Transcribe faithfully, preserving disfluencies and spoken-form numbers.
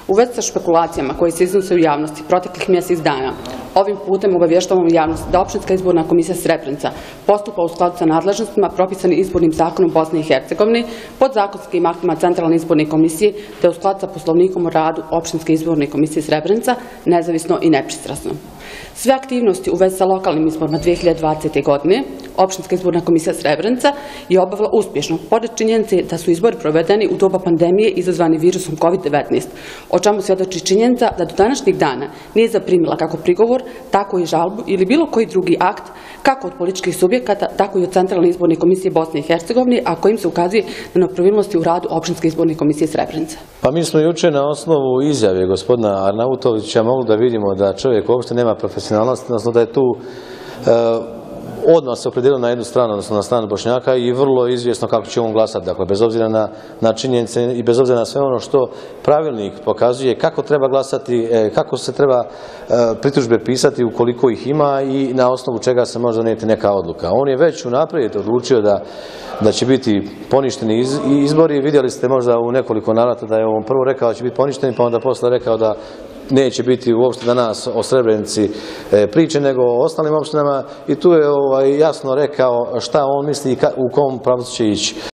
U vezi sa špekulacijama koje se iznose u javnosti proteklih mjesec dana, ovim putem obavještavamo javnost da Opštinska izborna komisija Srebrenica postupa u skladu sa nadležnostima propisani izbornim zakonom Bosne i Hercegovine, podzakonskim aktima Centralne izborne komisije, te u skladu sa Poslovnikom o radu Opštinske izborne komisije Srebrenica, nezavisno i nepristrasno. Sve aktivnosti u vezi sa lokalnim izborima dve hiljade dvadesete. godine Opštinska izborna komisija Srebrenica je obavila uspješno, pored činjenice da su izbori provedeni u doba pandemije izazvani virusom kovid devetnaest, o čemu svjedoči činjenica da do današnjeg dana nije zaprimila kako prigovor, tako i žalbu ili bilo koji drugi akt, kako od političkih subjekata, tako i od Centralne izborne komisije Bosne i Hercegovine, a kojim se ukazuje na nepravilnosti u radu Opštinske izborne komisije Srebrenica. Pa mi smo juče na osnovu izjave gospodina Arnautovića mogli da vidimo da čovjek uopšte nema profesionalnost, odnosno da je tu odmah se opredijelio na jednu stranu, odnosno na stranu Bošnjaka i vrlo izvjesno kako će on glasati, dakle, bez obzira na, na činjenice i bez obzira na sve ono što pravilnik pokazuje, kako treba glasati, kako se treba pritužbe pisati ukoliko ih ima i na osnovu čega se može donijeti neka odluka. On je već unaprijed odlučio da, da će biti poništeni iz, izbori. Vidjeli ste možda u nekoliko navrata da je on prvo rekao da će biti poništeni, pa onda posle rekao da neće biti uopšte danas o Srebrenici priče, nego o ostalim opštinama i tu je ovaj, jasno rekao šta on misli i u kom pravcu će ići.